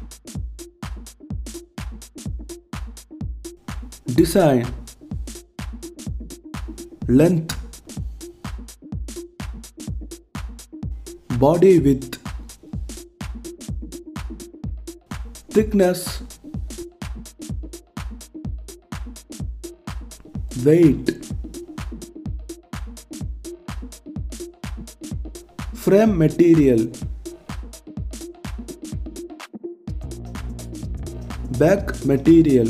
Design, length, body width, thickness, weight, frame material, back material,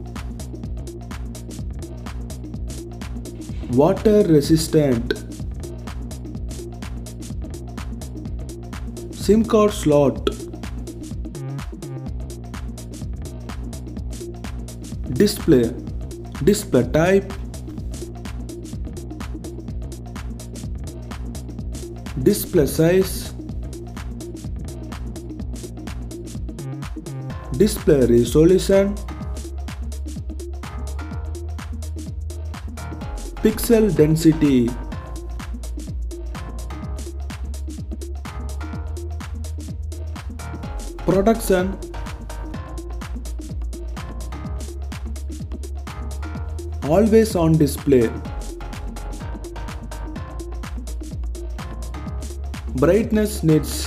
water resistant, SIM card slot, display type, display size, display resolution, pixel density, production, always on display, brightness nits,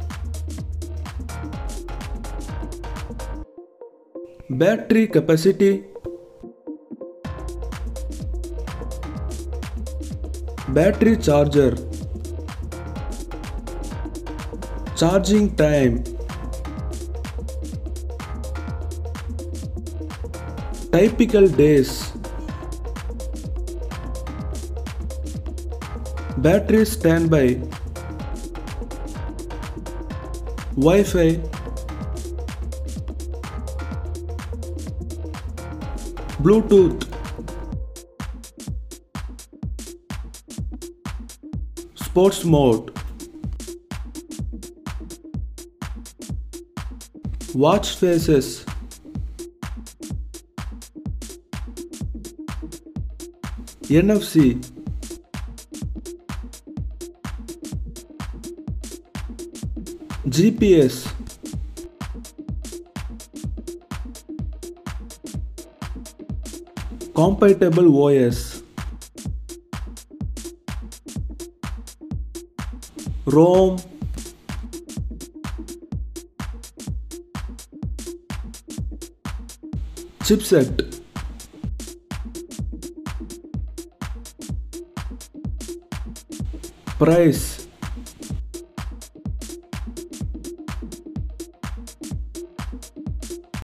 battery capacity, battery charger, charging time, typical days, battery standby, Wi-Fi, Bluetooth, sports mode, watch faces, NFC, GPS, compatible OS, ROM, chipset, price,